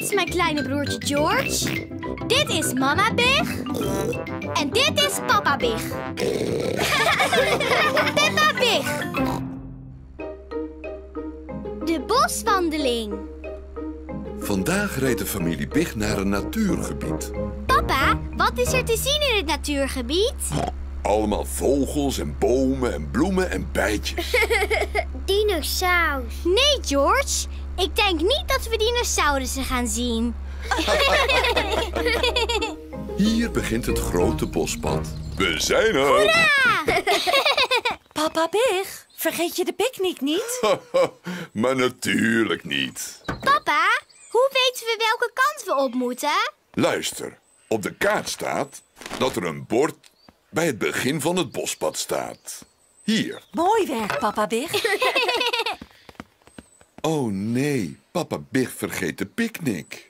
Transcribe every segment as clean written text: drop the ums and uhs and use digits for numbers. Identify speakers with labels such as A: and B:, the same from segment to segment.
A: is mijn kleine broertje George. Dit is mama Big. En dit is papa Big. Peppa Big. De boswandeling.
B: Vandaag rijdt de familie Big naar een natuurgebied.
A: Papa, wat is er te zien in het natuurgebied?
B: Allemaal vogels en bomen en bloemen en bijtjes.
A: Dinosaurus. Nee, George. Ik denk niet dat we dinosaurussen gaan zien.
B: Hier begint het grote bospad. We zijn er!
A: Hoera!
C: Papa Big, vergeet je de picknick niet?
B: Maar natuurlijk niet.
A: Papa, hoe weten we welke kant we op moeten?
B: Luister, op de kaart staat dat er een bord bij het begin van het bospad staat. Hier.
C: Mooi werk, Papa Big.
B: Oh nee, papa Big vergeet de picknick.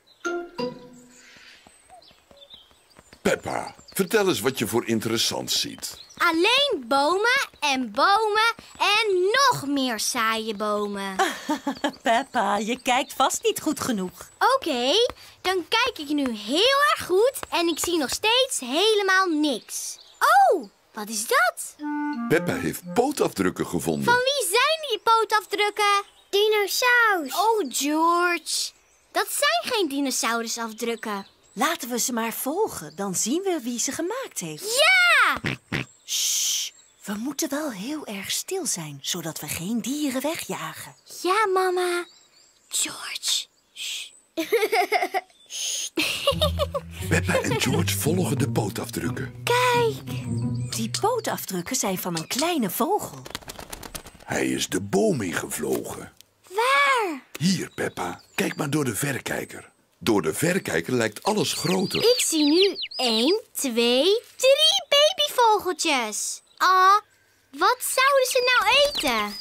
B: Peppa, vertel eens wat je voor interessants ziet.
A: Alleen bomen en bomen en nog meer saaie bomen.
C: Peppa, je kijkt vast niet goed genoeg.
A: Oké, dan kijk ik nu heel erg goed en ik zie nog steeds helemaal niks. Oh, wat is dat?
B: Peppa heeft pootafdrukken gevonden.
A: Van wie zijn die pootafdrukken? Dinosaurus. Oh, George. Dat zijn geen dinosaurusafdrukken.
C: Laten we ze maar volgen, dan zien we wie ze gemaakt heeft.
A: Ja!
C: Shh, we moeten wel heel erg stil zijn, zodat we geen dieren wegjagen.
A: Ja, mama. George. Shh.
B: Peppa en George volgen de pootafdrukken.
A: Kijk.
C: Die pootafdrukken zijn van een kleine vogel.
B: Hij is de boom ingevlogen.
A: Waar?
B: Hier, Peppa. Kijk maar door de verrekijker. Door de verrekijker lijkt alles groter.
A: Ik zie nu 1, 2, 3 babyvogeltjes. Ah, wat zouden ze nou eten?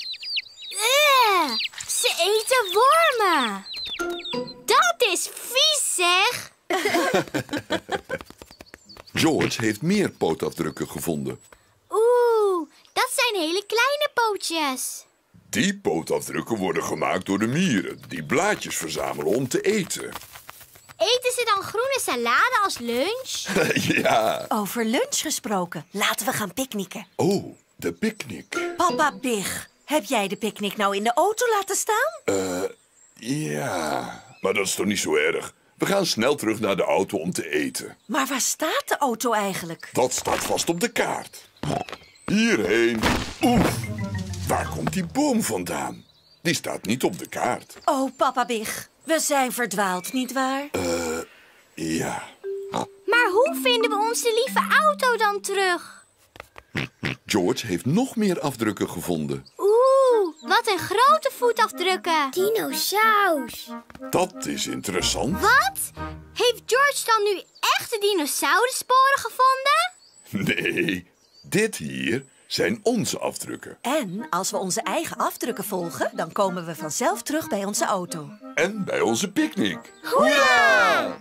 A: Ze eten wormen. Dat is vies, zeg.
B: George heeft meer pootafdrukken gevonden.
A: Oeh, dat zijn hele kleine pootjes.
B: Die pootafdrukken worden gemaakt door de mieren die blaadjes verzamelen om te eten.
A: Eten ze dan groene salade als lunch?
B: Ja.
C: Over lunch gesproken, laten we gaan picknicken.
B: Oh, de picknick.
C: Papa Big, heb jij de picknick nou in de auto laten staan?
B: Ja, maar dat is toch niet zo erg. We gaan snel terug naar de auto om te eten.
C: Maar waar staat de auto eigenlijk?
B: Dat staat vast op de kaart. Hierheen. Oef, waar komt die boom vandaan? Die staat niet op de kaart.
C: Oh, Papa Big, we zijn verdwaald, nietwaar?
B: Ja.
A: Maar hoe vinden we onze lieve auto dan terug?
B: George heeft nog meer afdrukken gevonden.
A: Oeh, wat een grote voetafdrukken. Dinosaurus.
B: Dat is interessant.
A: Wat? Heeft George dan nu echte dinosaurussporen gevonden?
B: Nee, dit hier zijn onze afdrukken.
C: En als we onze eigen afdrukken volgen, dan komen we vanzelf terug bij onze auto.
B: En bij onze picknick.
A: Hoera!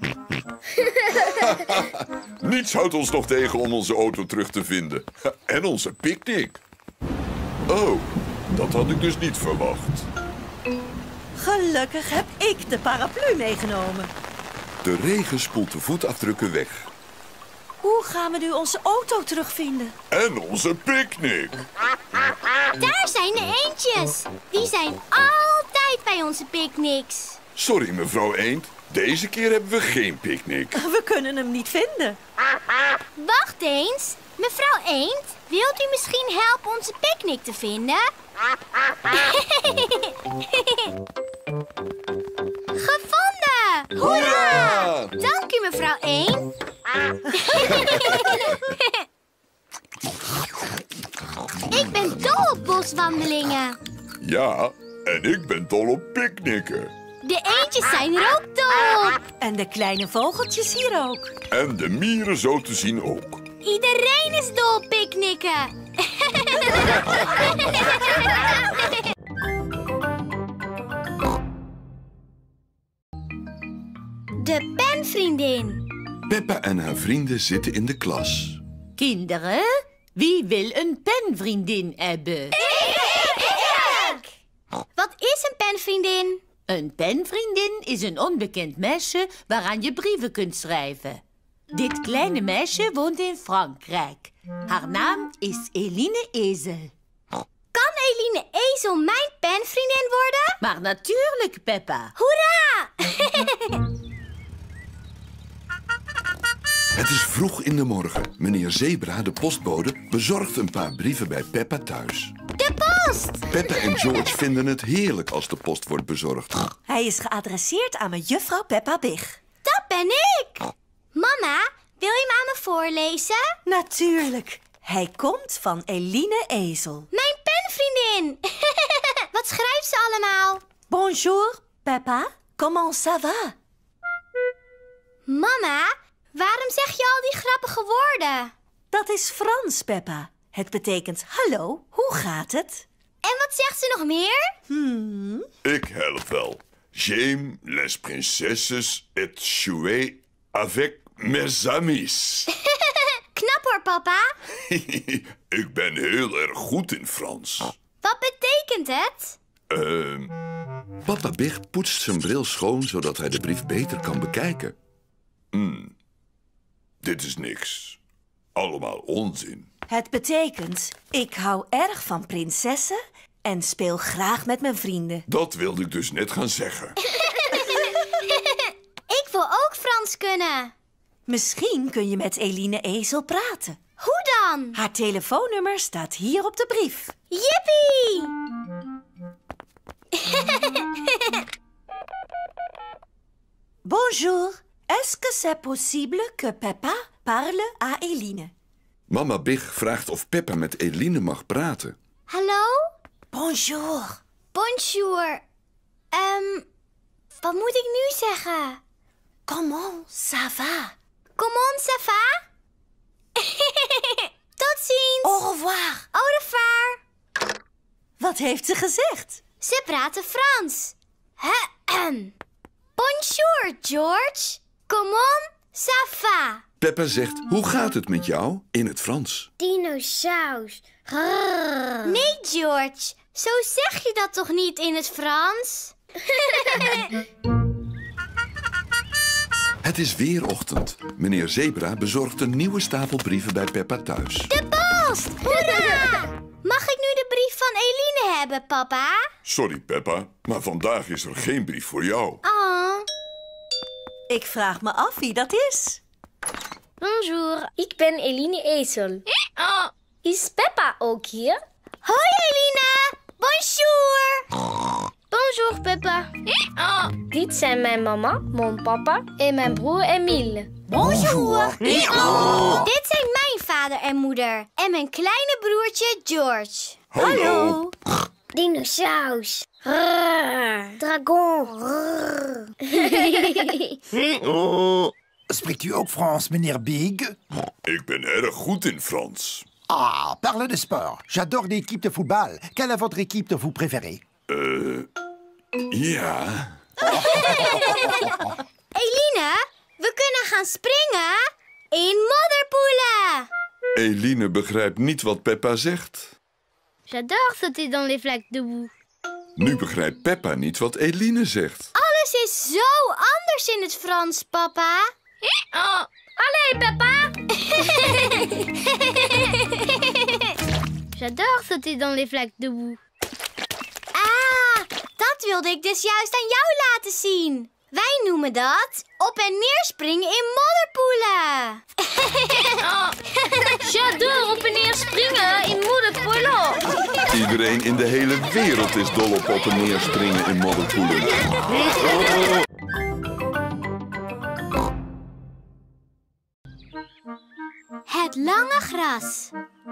B: Niets houdt ons nog tegen om onze auto terug te vinden. En onze picknick. Oh, dat had ik dus niet verwacht.
C: Gelukkig heb ik de paraplu meegenomen.
B: De regen spoelt de voetafdrukken weg.
C: Hoe gaan we nu onze auto terugvinden?
B: En onze picknick.
A: Daar zijn de eendjes. Die zijn altijd bij onze picknicks.
B: Sorry, mevrouw Eend. Deze keer hebben we geen picknick.
C: We kunnen hem niet vinden.
A: Wacht eens. Mevrouw Eend, wilt u misschien helpen onze picknick te vinden? Gevonden!
B: Hoera!
A: Dank u, mevrouw Eend. Ik ben dol op boswandelingen.
B: Ja, en ik ben dol op picknicken.
A: De eendjes zijn er ook dol op.
C: En de kleine vogeltjes hier ook.
B: En de mieren zo te zien ook.
A: Iedereen is dol op picknicken. De penvriendin.
B: Peppa en haar vrienden zitten in de klas.
D: Kinderen, wie wil een penvriendin hebben?
A: Wat is een penvriendin?
D: Een penvriendin is een onbekend meisje waaraan je brieven kunt schrijven. Dit kleine meisje woont in Frankrijk. Haar naam is Eline Ezel.
A: Kan Eline Ezel mijn penvriendin worden?
D: Maar natuurlijk, Peppa.
A: Hoera!
B: Het is vroeg in de morgen. Meneer Zebra, de postbode, bezorgt een paar brieven bij Peppa thuis.
A: De post!
B: Peppa en George vinden het heerlijk als de post wordt bezorgd.
C: Hij is geadresseerd aan mijn juffrouw Peppa Big.
A: Dat ben ik! Mama, wil je me aan me voorlezen?
C: Natuurlijk. Hij komt van Eline Ezel.
A: Mijn penvriendin! Wat schrijft ze allemaal?
C: Bonjour, Peppa. Comment ça va?
A: Mama, waarom zeg je al die grappige woorden?
C: Dat is Frans, Peppa. Het betekent hallo, hoe gaat het?
A: En wat zegt ze nog meer?
B: Ik help wel. J'aime les princesses et jouer avec mes amis.
A: Knap hoor, papa.
B: Ik ben heel erg goed in Frans.
A: Wat betekent het?
B: Papa Big poetst zijn bril schoon, zodat hij de brief beter kan bekijken. Dit is niks. Allemaal onzin.
C: Het betekent, ik hou erg van prinsessen en speel graag met mijn vrienden.
B: Dat wilde ik dus net gaan zeggen.
A: Ik wil ook Frans kunnen.
C: Misschien kun je met Eline Ezel praten.
A: Hoe dan?
C: Haar telefoonnummer staat hier op de brief.
A: Jippie!
C: Bonjour. Est-ce que c'est possible que Peppa parle à Eline?
B: Mama Big vraagt of Peppa met Eline mag praten.
A: Hallo?
C: Bonjour.
A: Bonjour. Wat moet ik nu zeggen?
C: Comment ça va?
A: Comment ça va? Tot ziens.
C: Au revoir.
A: Au revoir.
C: Wat heeft ze gezegd?
A: Ze praten Frans. Bonjour, George. Comment ça va?
B: Peppa zegt, hoe gaat het met jou? In het Frans.
A: Dinosaurus. Nee, George. Zo zeg je dat toch niet in het Frans?
B: Het is weer ochtend. Meneer Zebra bezorgt een nieuwe stapel brieven bij Peppa thuis.
A: De post! Hoera! Mag ik nu de brief van Eline hebben, papa?
B: Sorry, Peppa, maar vandaag is er geen brief voor jou.
A: Oh.
C: Ik vraag me af wie dat is.
E: Bonjour, ik ben Eline Ezel. Is Peppa ook hier?
A: Hoi, Eline! Bonjour!
E: Bonjour, Peppa. Dit zijn mijn mama, mijn papa en mijn broer Emile.
A: Bonjour! Dit zijn mijn vader en moeder. En mijn kleine broertje George.
B: Hallo.
E: Dinosaurus. Dragon.
F: Spreekt u ook Frans, meneer Big?
B: Ik ben erg goed in Frans.
F: Ah, parle de sport. J'adore l'équipe de football. Quelle est votre équipe de vous préférée?
B: Ja.
A: Eline, we kunnen gaan springen in modderpoelen.
B: Eline begrijpt niet wat Peppa zegt.
E: J'adore sauter dans les flaques de boue.
B: Nu begrijpt Peppa niet wat Eline zegt.
A: Alles is zo anders in het Frans, papa.
E: Allee, Peppa. J'adore sauter dans les flaques de boue.
A: Ah, dat wilde ik dus juist aan jou laten zien. Wij noemen dat op en neer springen in modderpoelen.
E: J'adore op en neer springen in modderpoelen.
B: Iedereen in de hele wereld is dol op en neer springen in modderpoelen.
A: Het lange gras.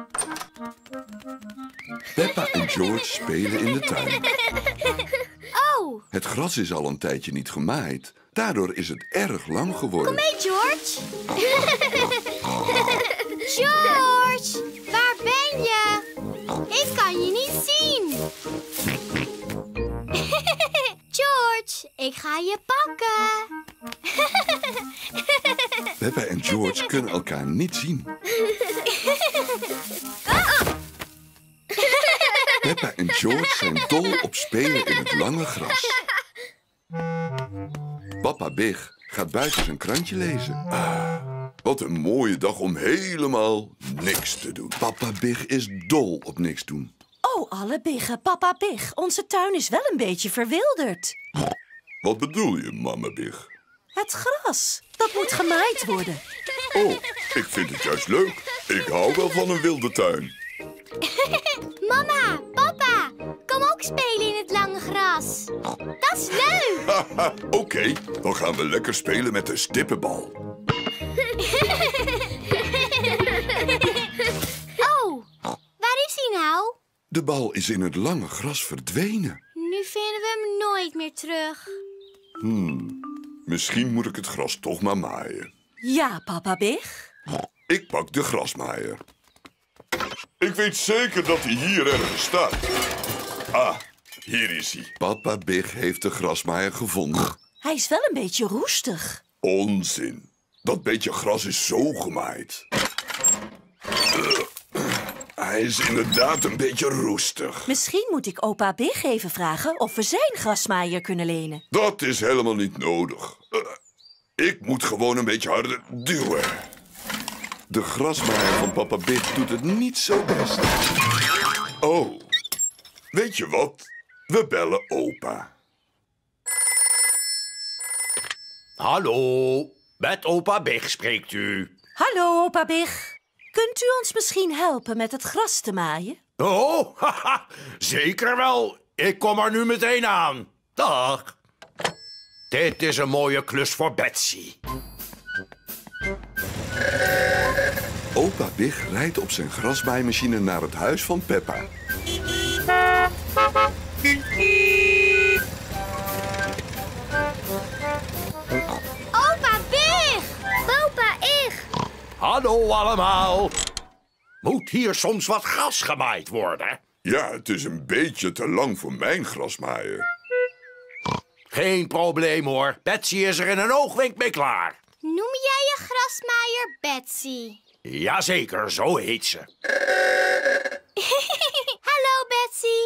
B: Peppa en George spelen in de tuin.
A: Oh,
B: Het gras is al een tijdje niet gemaaid. Daardoor is het erg lang geworden.
A: hey George. George, waar ben je? Ik kan je niet zien. George, ik ga je pakken.
B: Peppa en George kunnen elkaar niet zien. Peppa en George zijn dol op spelen in het lange gras. Papa Big gaat buiten zijn krantje lezen. Wat een mooie dag om helemaal niks te doen. Papa Big is dol op niks doen.
C: Oh, alle biggen, papa Big. Onze tuin is wel een beetje verwilderd.
B: Wat bedoel je, mama Big?
C: Het gras, dat moet gemaaid worden.
B: Oh, ik vind het juist leuk. Ik hou wel van een wilde tuin.
A: Mama, papa, kom ook spelen in het lange gras. Dat is leuk.
B: Oké, dan gaan we lekker spelen met de stippenbal.
A: Oh, waar is hij nou?
B: De bal is in het lange gras verdwenen.
A: Nu vinden we hem nooit meer terug.
B: Misschien moet ik het gras toch maar maaien.
C: Ja, papa Big.
B: Ik pak de grasmaaier. Ik weet zeker dat hij hier ergens staat. Ah, hier is hij. Papa Big heeft de grasmaaier gevonden.
C: Hij is wel een beetje roestig.
B: Onzin. Dat beetje gras is zo gemaaid. Hij is inderdaad een beetje roestig.
C: Misschien moet ik opa Big even vragen of we zijn grasmaaier kunnen lenen.
B: Dat is helemaal niet nodig. Ik moet gewoon een beetje harder duwen. De grasmaaier van papa Big doet het niet zo best. Oh, weet je wat? We bellen opa.
G: Hallo, met opa Big spreekt u.
C: Hallo, opa Big. Kunt u ons misschien helpen met het gras te maaien?
G: Oh, haha, zeker wel. Ik kom er nu meteen aan. Dag. Dit is een mooie klus voor Betsy.
B: Opa Big rijdt op zijn grasmaaimachine naar het huis van Peppa.
A: Opa Big!
E: Opa, ik.
G: Hallo allemaal. Moet hier soms wat gras gemaaid worden?
B: Ja, het is een beetje te lang voor mijn grasmaaier.
G: Geen probleem hoor. Betsy is er in een oogwenk mee klaar.
A: Noem jij je grasmaaier Betsy?
G: Jazeker, zo heet ze.
A: Hallo Betsy.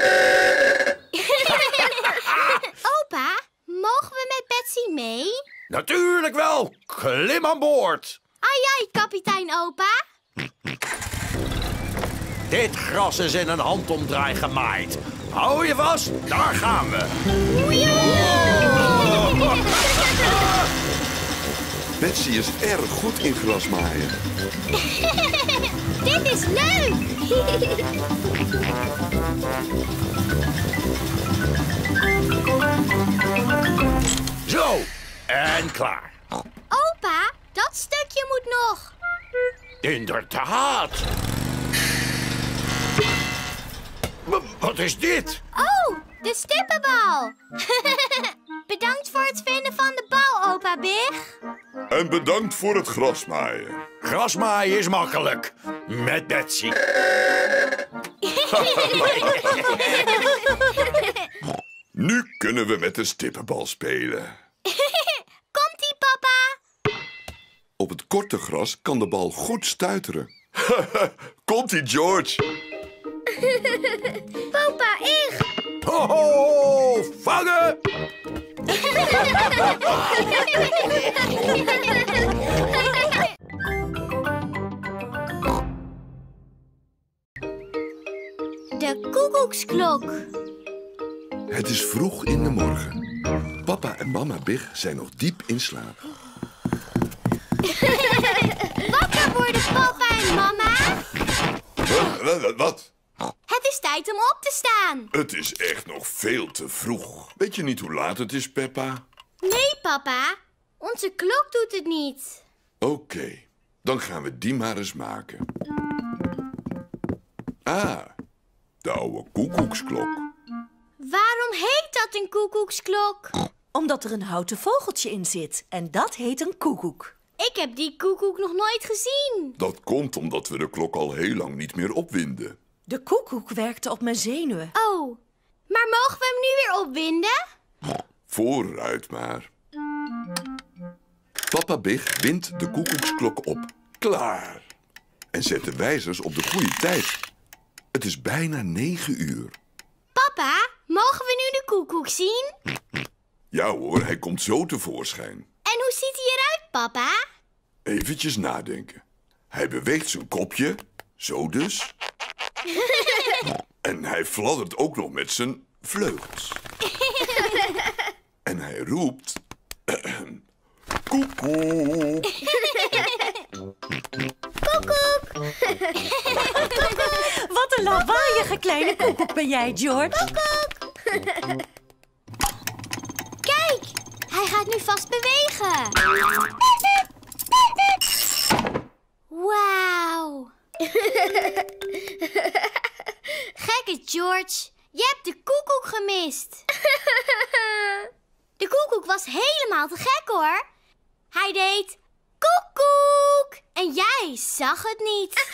A: Opa, mogen we met Betsy mee?
G: Natuurlijk wel. Klim aan boord.
A: Ai, kapitein opa.
G: Dit gras is in een handomdraai gemaaid. Hou je vast, daar gaan we.
B: Betsy is erg goed in grasmaaien.
A: Dit is leuk.
G: Zo, en klaar.
A: Opa, dat stukje moet nog.
G: Inderdaad. Wat is dit?
A: Oh, de stippenbal. Bedankt voor het vinden van de bal, opa Big.
B: En bedankt voor het grasmaaien.
G: Grasmaaien is makkelijk. Met Betsy.
B: Nu kunnen we met de stippenbal spelen.
A: Komt-ie, papa?
B: Op het korte gras kan de bal goed stuiteren. Komt-ie, George.
E: Opa, ik.
G: Ho, ho, vangen!
A: De koekoeksklok.
B: Het is vroeg in de morgen. Papa en mama Big zijn nog diep in slaap.
A: Wakker worden, papa en mama.
B: Wat?
A: Het is tijd om op te staan.
B: Het is echt nog veel te vroeg. Weet je niet hoe laat het is, Peppa?
A: Nee, papa. Onze klok doet het niet.
B: Oké, dan gaan we die maar eens maken. Ah, de oude koekoeksklok.
A: Waarom heet dat een koekoeksklok?
C: Omdat er een houten vogeltje in zit. En dat heet een koekoek.
A: Ik heb die koekoek nog nooit gezien.
B: Dat komt omdat we de klok al heel lang niet meer opwinden.
C: De koekoek werkte op mijn zenuwen.
A: Oh, maar mogen we hem nu weer opwinden?
B: Vooruit maar. Papa Big windt de koekoeksklok op. Klaar. En zet de wijzers op de goede tijd. Het is bijna 9 uur.
A: Papa, mogen we nu de koekoek zien?
B: Ja hoor, hij komt zo tevoorschijn.
A: En hoe ziet hij eruit, papa?
B: Eventjes nadenken. Hij beweegt zijn kopje, zo dus. En hij fladdert ook nog met zijn vleugels. En hij roept... Koekoek.
A: Koekoek!
C: Wat een lawaaiige kleine koekoek ben jij, George.
A: Kijk, hij gaat nu vast bewegen. Wauw. Gekke George, je hebt de koekoek gemist. De koekoek was helemaal te gek, hoor. Hij deed koekoek en jij zag het niet.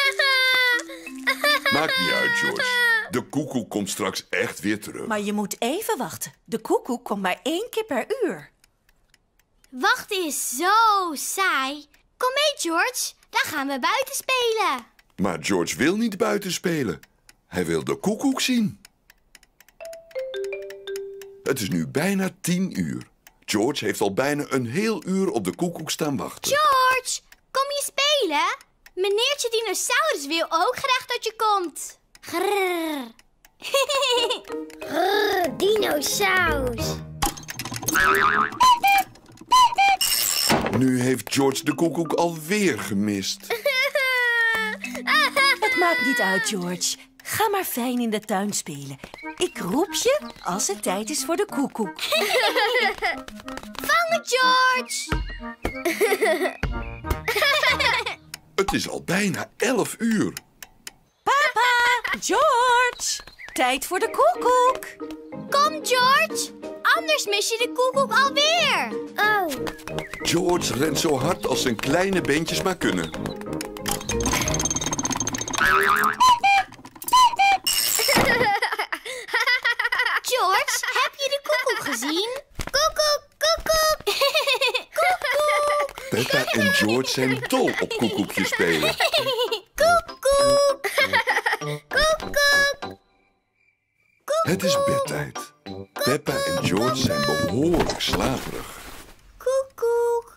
B: Maakt niet uit, George. De koekoek komt straks echt weer terug.
C: Maar je moet even wachten. De koekoek komt maar 1 keer per uur.
A: Wachten is zo saai. Kom mee, George. Dan gaan we buiten spelen.
B: Maar George wil niet buiten spelen. Hij wil de koekoek zien. Het is nu bijna 10 uur. George heeft al bijna een heel uur op de koekoek staan wachten.
A: George, kom je spelen? Meneertje Dinosaurus wil ook graag dat je komt. Grrr.
E: Grrr, dinosaus.
B: Nu heeft George de koekoek alweer gemist.
C: Het maakt niet uit, George. Ga maar fijn in de tuin spelen. Ik roep je als het tijd is voor de koekoek.
A: Vangen, George!
B: Het is al bijna 11 uur.
C: Papa, George, tijd voor de koekoek.
A: Kom, George. Anders mis je de koekoek alweer.
E: Oh,
B: George rent zo hard als zijn kleine beentjes maar kunnen.
A: George, heb je de koekoek gezien? Koekoek, koekoek. Koekoek.
B: Peppa en George zijn dol op koekoekjes spelen.
A: Koekoek. Koekoek.
B: Het is bedtijd. Peppa en George zijn behoorlijk slaperig.
A: Koekoek.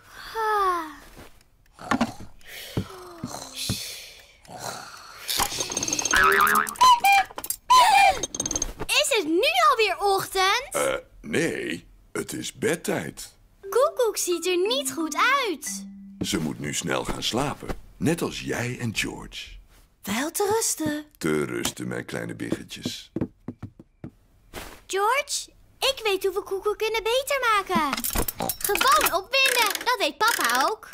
A: Is het nu alweer ochtend?
B: Nee, het is bedtijd.
A: Koekoek ziet er niet goed uit.
B: Ze moet nu snel gaan slapen. Net als jij en George.
C: Wel te rusten.
B: Te rusten, mijn kleine biggetjes.
A: George, ik weet hoe we koekoek kunnen beter maken. Gewoon opwinden, dat weet papa ook.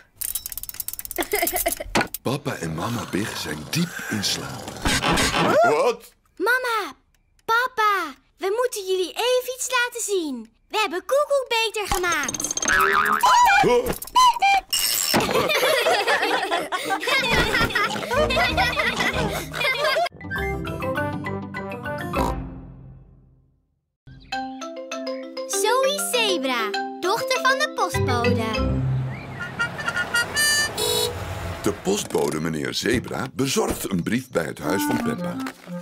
B: Papa en mama Big zijn diep in slaap. Wat?
A: Mama, papa, we moeten jullie even iets laten zien. We hebben koekoek beter gemaakt.
B: Huh?
A: Zoe Zebra, dochter van de postbode.
B: De postbode, meneer Zebra, bezorgt een brief bij het huis van Peppa.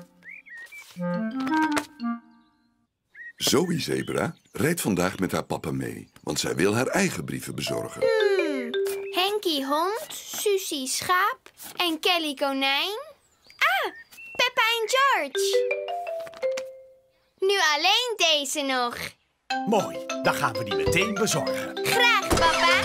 B: Zoe Zebra rijdt vandaag met haar papa mee, want zij wil haar eigen brieven bezorgen.
E: Henkie hond, Susie schaap en Kelly konijn. Ah, Peppa en George. Nu alleen deze nog.
G: Mooi, dan gaan we die meteen bezorgen.
E: Graag, papa.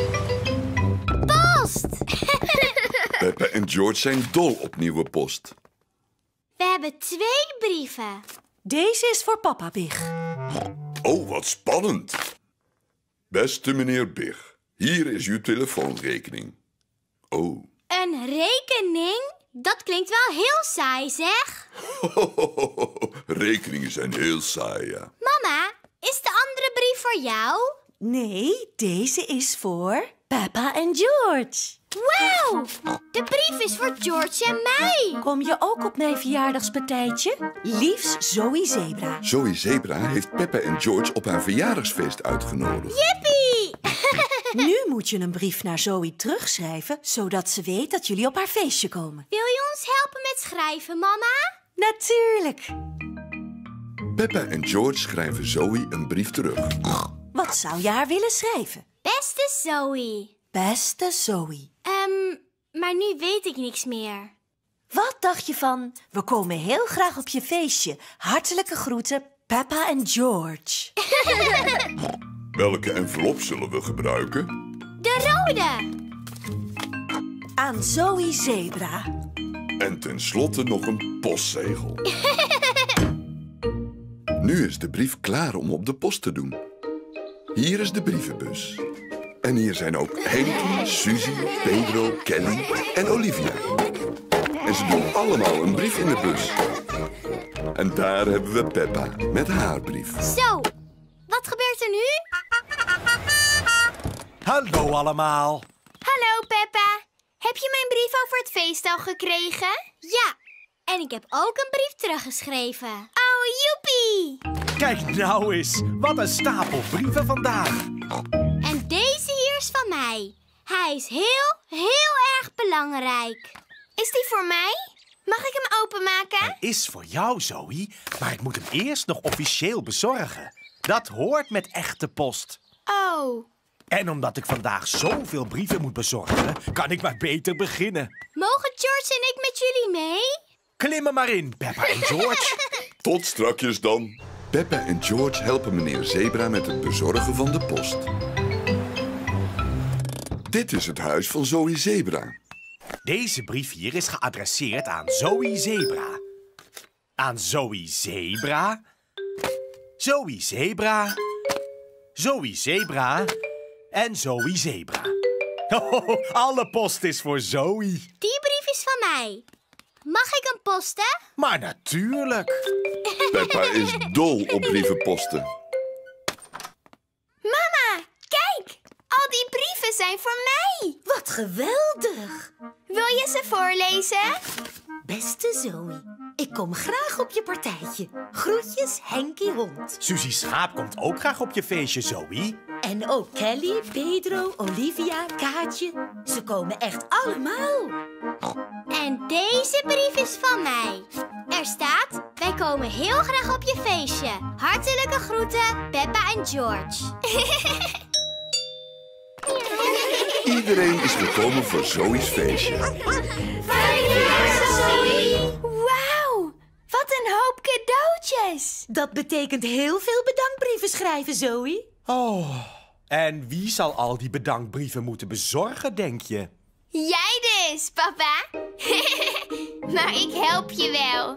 A: Post!
B: Peppa en George zijn dol op nieuwe post.
A: We hebben 2 brieven.
C: Deze is voor papa Big.
B: Oh, wat spannend. Beste meneer Big, hier is uw telefoonrekening. Oh.
A: Een rekening? Dat klinkt wel heel saai, zeg.
B: Rekeningen zijn heel saai, ja.
A: Mama, is de andere brief voor jou?
C: Nee, deze is voor Peppa en George.
A: Wauw, de brief is voor George en mij.
C: Kom je ook op mijn verjaardagspartijtje? Liefst Zoe Zebra.
B: Zoe Zebra heeft Peppa en George op haar verjaardagsfeest uitgenodigd.
A: Jippie!
C: Nu moet je een brief naar Zoe terugschrijven, zodat ze weet dat jullie op haar feestje komen.
A: Wil je ons helpen met schrijven, mama?
C: Natuurlijk.
B: Peppa en George schrijven Zoe een brief terug.
C: Wat zou je haar willen schrijven?
A: Beste Zoe.
C: Beste Zoe.
A: Maar nu weet ik niks meer.
C: Wat dacht je van... We komen heel graag op je feestje. Hartelijke groeten, Peppa en George.
B: Welke envelop zullen we gebruiken?
A: De rode.
C: Aan Zoe Zebra.
B: En tenslotte nog een postzegel. Nu is de brief klaar om op de post te doen. Hier is de brievenbus. En hier zijn ook Henk, Suzy, Pedro, Kelly en Olivia. En ze doen allemaal een brief in de bus. En daar hebben we Peppa met haar brief.
A: Zo, wat gebeurt er nu?
H: Hallo allemaal.
A: Hallo Peppa. Heb je mijn brief over het feest al gekregen? Ja, en ik heb ook een brief teruggeschreven. Oh, joepie!
H: Kijk nou eens, wat een stapel brieven vandaag.
A: En deze hier is van mij. Hij is heel erg belangrijk. Is die voor mij? Mag ik hem openmaken?
H: Hij is voor jou, Zoe, maar ik moet hem eerst nog officieel bezorgen. Dat hoort met echte post.
A: Oh.
H: En omdat ik vandaag zoveel brieven moet bezorgen, kan ik maar beter beginnen.
A: Mogen George en ik met jullie mee?
H: Klim er maar in, Peppa en George.
B: Tot strakjes dan. Peppa en George helpen meneer Zebra met het bezorgen van de post. Dit is het huis van Zoe Zebra.
H: Deze brief hier is geadresseerd aan Zoe Zebra. Aan Zoe Zebra. Zoe Zebra. Zoe Zebra. En Zoe Zebra. Alle post is voor Zoe.
A: Die brief is van mij. Mag ik hem posten?
H: Maar natuurlijk.
B: Peppa is dol op brievenposten.
A: Mama, kijk! Al die brieven zijn voor mij.
C: Wat geweldig.
A: Wil je ze voorlezen?
C: Beste Zoe, ik kom graag op je partijtje. Groetjes, Henkie Hond.
H: Suzy Schaap komt ook graag op je feestje, Zoe.
C: En ook Kelly, Pedro, Olivia, Kaatje. Ze komen echt allemaal.
A: En deze brief is van mij. Er staat, wij komen heel graag op je feestje. Hartelijke groeten, Peppa en George.
B: Iedereen is gekomen voor Zoe's feestje.
A: Fijne Zoe! Wauw, wat een hoop cadeautjes.
C: Dat betekent heel veel bedankbrieven schrijven, Zoe.
H: Oh, en wie zal al die bedankbrieven moeten bezorgen, denk je?
A: Jij dus, papa. Maar ik help je wel.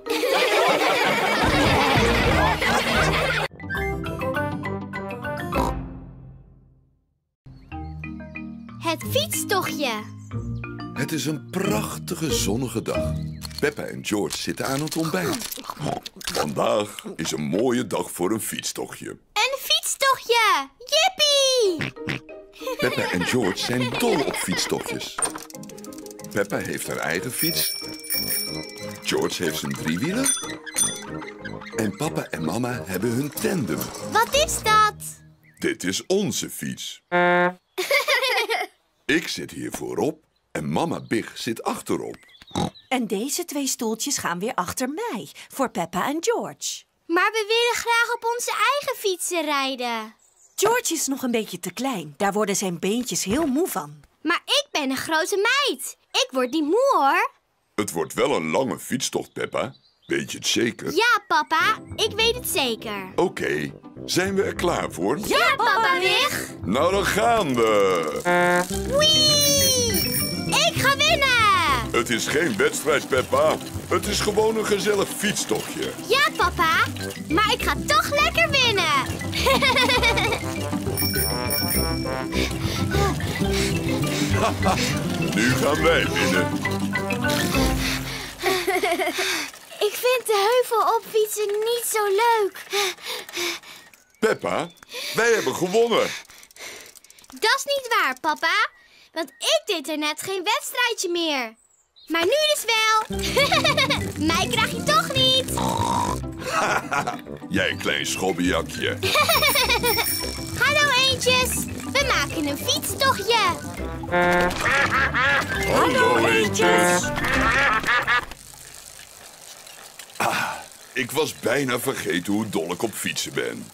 A: Het fietstochtje.
B: Het is een prachtige zonnige dag. Peppa en George zitten aan het ontbijt. Vandaag is een mooie dag voor een fietstochtje.
A: Een fietstochtje! Jippie!
B: Peppa en George zijn dol op fietstochtjes. Peppa heeft haar eigen fiets. George heeft zijn driewieler. En papa en mama hebben hun tandem.
A: Wat is dat?
B: Dit is onze fiets. Ik zit hier voorop en mama Big zit achterop.
C: En deze 2 stoeltjes gaan weer achter mij, voor Peppa en George.
A: Maar we willen graag op onze eigen fietsen rijden.
C: George is nog een beetje te klein. Daar worden zijn beentjes heel moe van.
A: Maar ik ben een grote meid. Ik word niet moe, hoor.
B: Het wordt wel een lange fietstocht, Peppa. Weet je het zeker?
A: Ja, papa. Ik weet het zeker.
B: Oké, zijn we er klaar voor?
A: Ja, papa Big.
B: Nou, dan gaan we.
A: Wee! Ik ga winnen!
B: Het is geen wedstrijd, Peppa. Het is gewoon een gezellig fietstochtje.
A: Ja, papa. Maar ik ga toch lekker winnen.
B: Nu gaan wij winnen.
A: Ik vind de heuvel opfietsen niet zo leuk.
B: Peppa, wij hebben gewonnen.
A: Dat is niet waar, papa. Want ik deed er net geen wedstrijdje meer. Maar nu dus wel. Mij krijg je toch niet.
B: Jij klein schobbejakje.
A: Hallo eendjes. We maken een fietstochtje.
B: Hallo eendjes. Ik was bijna vergeten hoe dol ik op fietsen ben.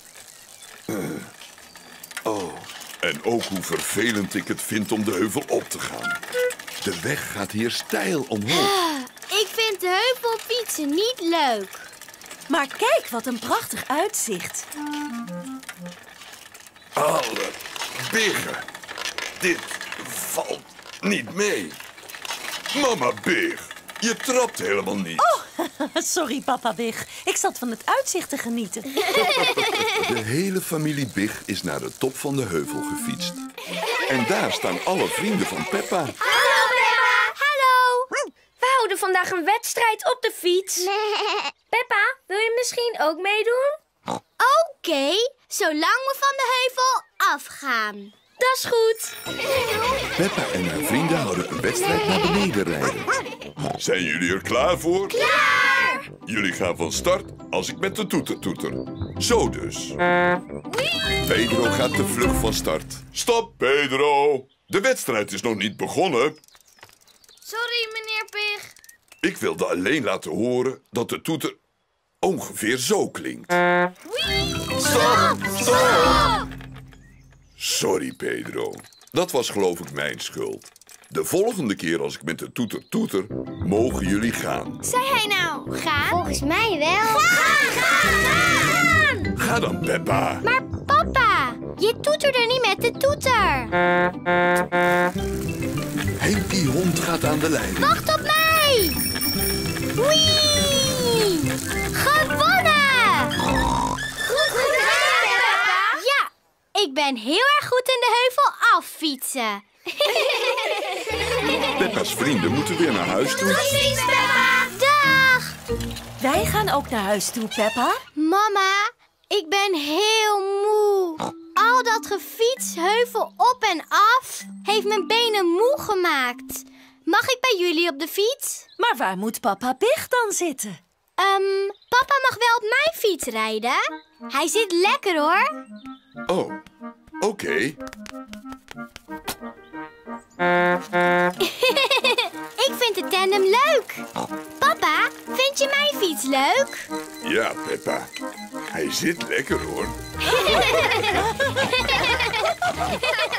B: En ook hoe vervelend ik het vind om de heuvel op te gaan. De weg gaat hier steil omhoog.
A: Ik vind de heuvel op fietsen niet leuk.
C: Maar kijk, wat een prachtig uitzicht.
B: Alle biggen. Dit valt niet mee. Mama Big, je trapt helemaal niet.
C: Sorry, papa Big. Ik zat van het uitzicht te genieten.
B: De hele familie Big is naar de top van de heuvel gefietst. En daar staan alle vrienden van Peppa.
E: Hallo, Peppa.
A: Hallo.
E: We houden vandaag een wedstrijd op de fiets. Peppa, wil je misschien ook meedoen?
A: Oké, zolang we van de heuvel afgaan.
E: Dat is goed.
B: Peppa en haar vrienden houden een wedstrijd naar beneden rijden. Zijn jullie er klaar voor?
A: Klaar!
B: Jullie gaan van start als ik met de toeter toeter. Zo dus. Pedro gaat te vlug van start. Stop, Pedro. De wedstrijd is nog niet begonnen.
E: Sorry, meneer Pig.
B: Ik wilde alleen laten horen dat de toeter ongeveer zo klinkt. Stop! Stop! Sorry, Pedro. Dat was geloof ik mijn schuld. De volgende keer als ik met de toeter toeter, mogen jullie gaan.
A: Zei hij nou gaan?
E: Volgens mij wel.
A: Gaan!
B: Ga dan, Peppa.
A: Maar papa, je toeterde niet met de toeter.
B: Henk die hond gaat aan de leiding.
A: Wacht op mij! Wee! Gewonnen! Goed gedaan, Peppa! Ja, ik ben heel erg goed in de heuvel affietsen.
B: Peppa's vrienden moeten weer naar huis toe.
A: Tot ziens, Peppa! Dag!
C: Wij gaan ook naar huis toe, Peppa.
A: Mama, ik ben heel moe. Al dat gefiets, heuvel op en af, heeft mijn benen moe gemaakt. Mag ik bij jullie op de fiets?
C: Maar waar moet papa Big dan zitten?
A: Papa mag wel op mijn fiets rijden. Hij zit lekker, hoor.
B: Oh, oké.
A: Ik vind de tandem leuk. Papa, vind je mijn fiets leuk?
B: Ja, Peppa. Hij zit lekker, hoor.